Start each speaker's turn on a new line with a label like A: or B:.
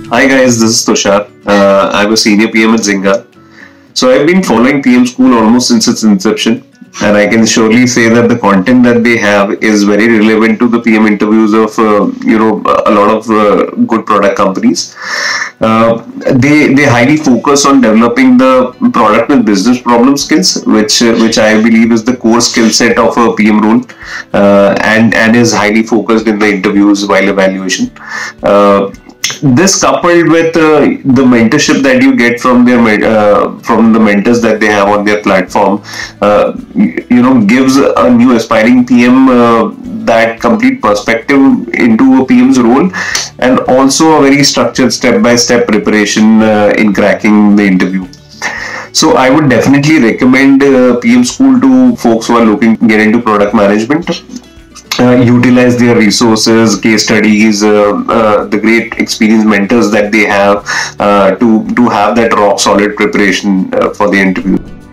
A: Hi guys, this is Tushar. I'm a senior PM at Zynga. So I've been following PM School almost since its inception, and I can surely say that the content that they have is very relevant to the PM interviews of a lot of good product companies. They highly focus on developing the product and business problem skills, which I believe is the core skill set of a PM role, and is highly focused in the interviews while evaluation. This coupled with the mentorship that you get from from the mentors that they have on their platform, gives a new aspiring PM that complete perspective into a PM's role, and also a very structured step-by-step preparation in cracking the interview. So I would definitely recommend PM School to folks who are looking to get into product management. Utilize their resources, case studies, the great experienced mentors that they have to have that rock solid preparation for the interview.